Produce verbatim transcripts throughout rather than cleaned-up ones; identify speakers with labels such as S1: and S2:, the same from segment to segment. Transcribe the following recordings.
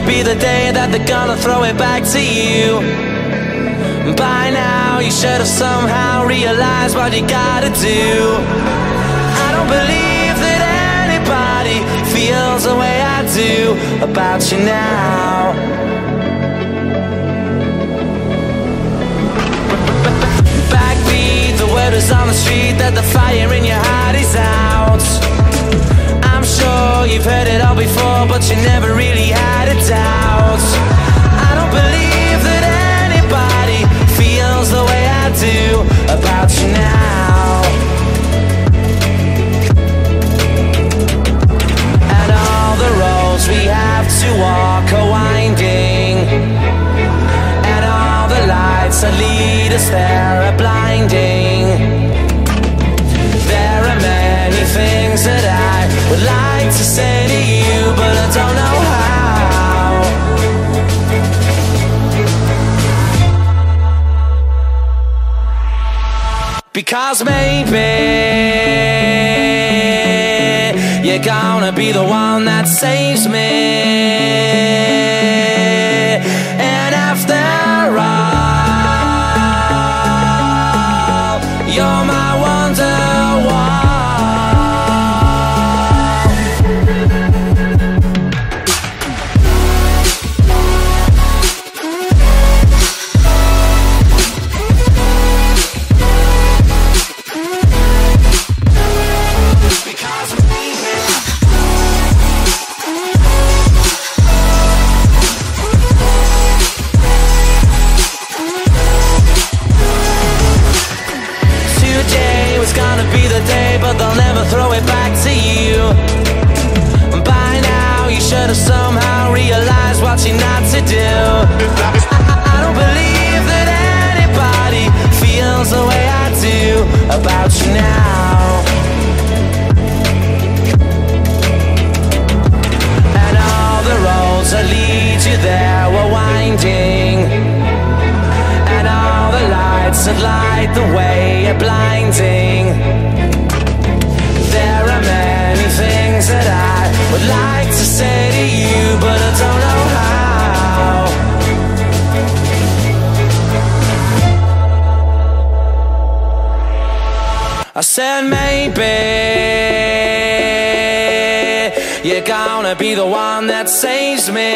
S1: be the day that they're gonna throw it back to you. By now you should have somehow realized what you gotta do. I don't believe that anybody feels the way I do about you now. Backbeat, the word is on the street that the fire in your heart is out. I'm sure you've heard it all before, but you never really had a doubt. I don't believe that anybody feels the way I do about you now. And all the roads we have to walk are winding, and all the lights that lead us there are blinding. There are many things that I would like to say to you, but I don't know how. Because maybe you're gonna be the one that saves me. And after all, you're my wonderwall. But they'll never throw it back to you. By now you should have somehow realized what you're not to do. I don't believe that anybody feels the way I do about you now. And all the roads that lead you there were winding, and all the lights that light the way are blinding. There are many things that I would like to say to you, but I don't know how. I said maybe you're gonna be the one that saves me.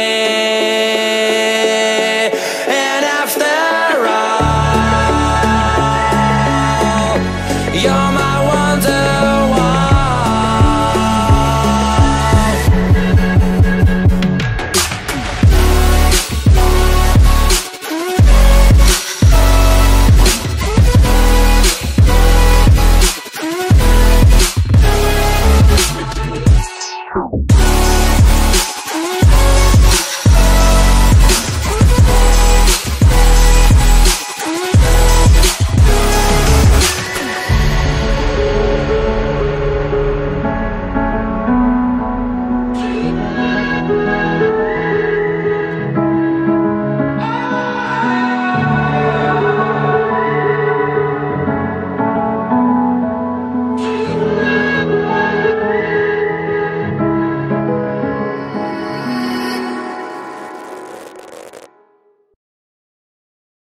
S1: And after all, you're my one.